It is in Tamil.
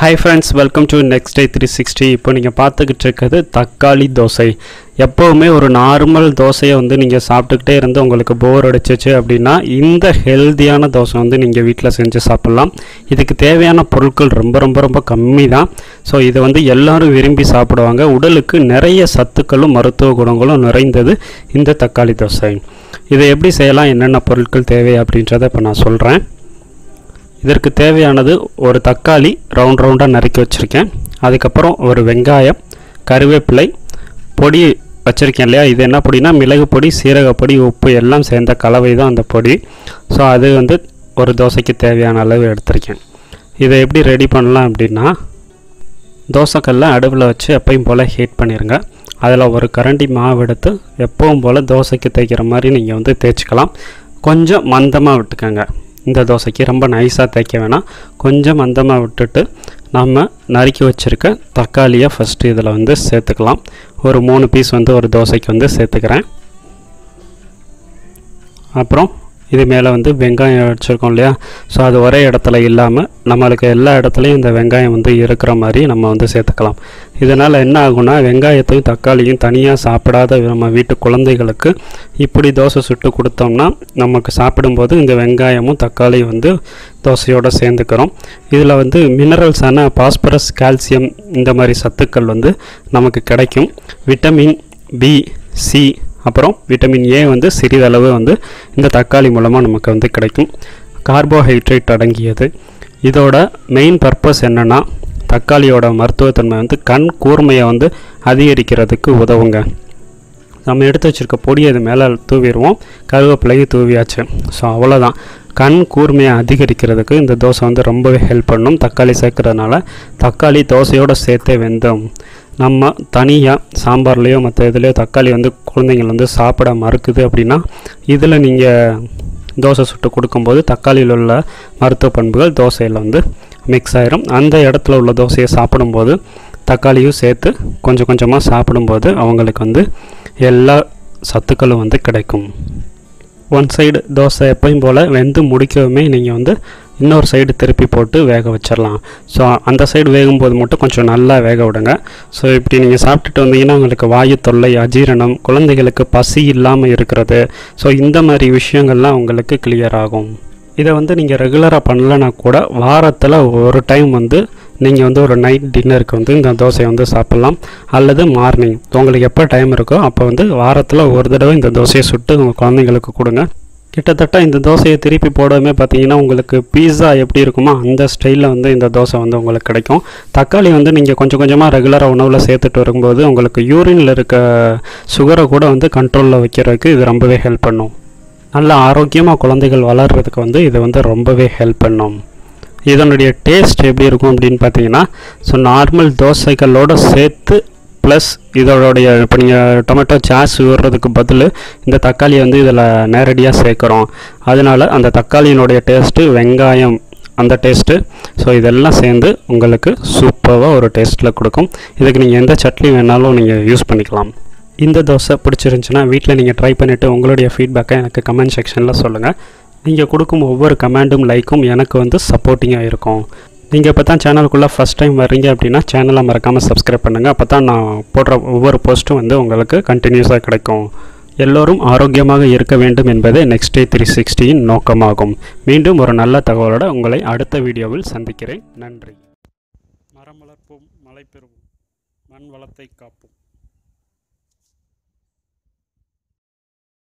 Hi friends, welcome to Next Day 360. இப்போ நீங்க பார்த்துக்கிட்டு இருக்கிறது தக்காளி தோசை. எப்பவுமே ஒரு நார்மல் தோசையை வந்து நீங்க சாப்பிட்டுக்கிட்டே இருந்து உங்களுக்கு போர் அடிச்சிச்சு அப்படின்னா இந்த ஹெல்தியான தோசை வந்து நீங்க வீட்ல செஞ்சு சாப்பிடலாம். இதுக்கு தேவையான பொருட்கள் ரொம்ப கம்மி தான். ஸோ இதை வந்து எல்லாரும் விரும்பி சாப்பிடுவாங்க. உடலுக்கு நிறைய சத்துக்களும் மருத்துவ குணங்களும் நிறைந்தது இந்த தக்காளி தோசை. இதை எப்படி செய்யலாம், என்னென்ன பொருட்கள் தேவை அப்படின்றத இப்போ நான் சொல்கிறேன். இதற்கு தேவையானது ஒரு தக்காளி ரவுண்டாக நறுக்கி வச்சுருக்கேன். அதுக்கப்புறம் ஒரு வெங்காயம், கருவேப்பிலை, பொடி வச்சுருக்கேன் இல்லையா. இது என்ன பொடினா மிளகு பொடி, சீரகப்பொடி, உப்பு எல்லாம் சேர்ந்த கலவை தான் அந்த பொடி. ஸோ அது வந்து ஒரு தோசைக்கு தேவையான அளவு எடுத்திருக்கேன். இதை எப்படி ரெடி பண்ணலாம் அப்படின்னா, தோசைக்கல்லை அடுப்பில் வச்சு எப்பயும் போல் ஹீட் பண்ணிடுங்க. அதில் ஒரு கரண்டி மாவு எடுத்து எப்பவும் போல் தோசைக்கு தேய்க்கிற மாதிரி நீங்கள் வந்து தேய்ச்சிக்கலாம். கொஞ்சம் மந்தமாக விட்டுக்கோங்க. இந்த தோசைக்கு ரொம்ப நைஸாக தேய்க்க வேணாம், கொஞ்சம் மந்தமாக விட்டுட்டு நம்ம நறுக்கி வச்சுருக்க தக்காளியை ஃபஸ்ட்டு இதில் வந்து சேர்த்துக்கலாம். ஒரு 3 பீஸ் வந்து ஒரு தோசைக்கு வந்து சேர்த்துக்கிறேன். அப்புறம் இது மேலே வந்து வெங்காயம் வச்சுருக்கோம் இல்லையா. ஸோ அது ஒரே இடத்துல இல்லாமல் நம்மளுக்கு எல்லா இடத்துலையும் இந்த வெங்காயம் வந்து இருக்கிற மாதிரி நம்ம வந்து சேர்த்துக்கலாம். இதனால் என்ன ஆகும்னா, வெங்காயத்தையும் தக்காளியும் தனியாக சாப்பிடாத நம்ம வீட்டு குழந்தைகளுக்கு இப்படி தோசை சுட்டு கொடுத்தோம்னா நமக்கு சாப்பிடும்போது இந்த வெங்காயமும் தக்காளியும் வந்து தோசையோடு சேர்ந்துக்கிறோம். இதில் வந்து மினரல்ஸான பாஸ்பரஸ், கால்சியம் இந்த மாதிரி சத்துக்கள் வந்து நமக்கு கிடைக்கும். விட்டமின் பி, சி, அப்புறம் விட்டமின் ஏ வந்து சிறிதளவு வந்து இந்த தக்காளி மூலமாக நமக்கு வந்து கிடைக்கும். கார்போஹைட்ரேட் அடங்கியது. இதோட மெயின் பர்பஸ் என்னென்னா, தக்காளியோட மருத்துவத்தன்மை வந்து கண் கூர்மையை வந்து அதிகரிக்கிறதுக்கு உதவுங்க. நம்ம எடுத்து வச்சுருக்க பொடியை இது மேலே தூவிடுவோம், கருவேப்பிலையும் தூவியாச்சு. ஸோ அவ்வளோதான். கண் கூர்மையை அதிகரிக்கிறதுக்கு இந்த தோசை வந்து ரொம்பவே ஹெல்ப் பண்ணும். தக்காளி சேர்க்கறதுனால தக்காளி தோசையோடு சேர்த்தே வெந்தோம். நம்ம தனியாக சாம்பார்லேயோ மற்ற இதுலேயோ தக்காளி வந்து குழந்தைங்கள் வந்து சாப்பிட மறுக்குது அப்படின்னா இதில் நீங்கள் தோசை சுட்டு கொடுக்கும்போது தக்காளியில் உள்ள மருத்துவ பண்புகள் தோசையில் வந்து மிக்ஸ் ஆயிரும். அந்த இடத்துல உள்ள தோசையை சாப்பிடும்போது தக்காளியும் சேர்த்து கொஞ்சம் கொஞ்சமாக சாப்பிடும்போது அவங்களுக்கு வந்து எல்லா சத்துக்களும் வந்து கிடைக்கும். ஒன் சைடு தோசை எப்பயும் போல் வெந்து முடிக்கவுமே நீங்கள் வந்து இன்னொரு சைடு திருப்பி போட்டு வேக வச்சிடலாம். ஸோ அந்த சைடு வேகும்போது மட்டும் கொஞ்சம் நல்லா வேக விடுங்க. ஸோ இப்படி நீங்கள் சாப்பிட்டுட்டு வந்தீங்கன்னா உங்களுக்கு வாயு தொல்லை, அஜீரணம், குழந்தைகளுக்கு பசி இல்லாமல் இருக்கிறது, ஸோ இந்த மாதிரி விஷயங்கள்லாம் உங்களுக்கு கிளியர் ஆகும். இதை வந்து நீங்கள் ரெகுலராக பண்ணலன்னா கூட வாரத்தில் ஒரு டைம் வந்து நீங்கள் வந்து ஒரு நைட் டின்னருக்கு வந்து இந்த தோசையை வந்து சாப்பிட்லாம். அல்லது மார்னிங் உங்களுக்கு எப்போ டைம் இருக்கோ அப்போ வந்து வாரத்தில் ஒரு தடவை இந்த தோசையை சுட்டு உங்கள் குழந்தைங்களுக்கு கொடுங்க. கிட்டத்தட்ட இந்த தோசையை திருப்பி போடவே பார்த்தீங்கன்னா உங்களுக்கு பீஸா எப்படி இருக்குமோ அந்த ஸ்டைலில் வந்து இந்த தோசை வந்து உங்களுக்கு கிடைக்கும். தக்காளி வந்து நீங்கள் கொஞ்சம் கொஞ்சமாக ரெகுலராக உணவில் சேர்த்துட்டு வரும்போது உங்களுக்கு யூரினில் இருக்க சுகரை கூட வந்து கண்ட்ரோலில் வைக்கிறதுக்கு இது ரொம்பவே ஹெல்ப் பண்ணும். நல்ல ஆரோக்கியமாக குழந்தைகள் வளர்கிறதுக்கு வந்து இது வந்து ரொம்பவே ஹெல்ப் பண்ணும். இதனுடைய டேஸ்ட் எப்படி இருக்கும் அப்படின்னு பார்த்தீங்கன்னா, ஸோ நார்மல் தோசைகளோடு சேர்த்து ப்ளஸ் இதோடைய இப்போ நீங்கள் டொமேட்டோ சாஸ் விடுறதுக்கு பதில் இந்த தக்காளியை வந்து இதில் நேரடியாக சேர்க்குறோம். அதனால் அந்த தக்காளியினுடைய டேஸ்ட்டு, வெங்காயம் அந்த டேஸ்ட்டு, ஸோ இதெல்லாம் சேர்ந்து உங்களுக்கு சூப்பராக ஒரு டேஸ்ட்டில் கொடுக்கும். இதுக்கு நீங்கள் எந்த சட்னி வேணாலும் நீங்கள் யூஸ் பண்ணிக்கலாம். இந்த தோசை பிடிச்சிருந்துச்சுன்னா வீட்டில் நீங்கள் ட்ரை பண்ணிவிட்டு உங்களுடைய ஃபீட்பேக்கை எனக்கு கமெண்ட் செக்ஷனில் சொல்லுங்கள். நீங்கள் கொடுக்கும் ஒவ்வொரு கமெண்டும் லைக்கும் எனக்கு வந்து சப்போர்ட்டிங்காக இருக்கும். நீங்கள் இப்போ தான் சேனலுக்குள்ளே ஃபஸ்ட் டைம் வர்றீங்க அப்படின்னா சேனலை மறக்காமல் சப்ஸ்கிரைப் பண்ணுங்கள். அப்போ தான் நான் போடுற ஒவ்வொரு போஸ்ட்டும் வந்து உங்களுக்கு கண்டினியூஸாக கிடைக்கும். எல்லோரும் ஆரோக்கியமாக இருக்க வேண்டும் என்பதே நெக்ஸ்ட் டே 360 நோக்கமாகும். மீண்டும் ஒரு நல்ல தகவலோடு உங்களை அடுத்த வீடியோவில் சந்திக்கிறேன். நன்றி. மரம் வளர்ப்போம், மழை பெறுவோம், மண் வளத்தை காப்போம்.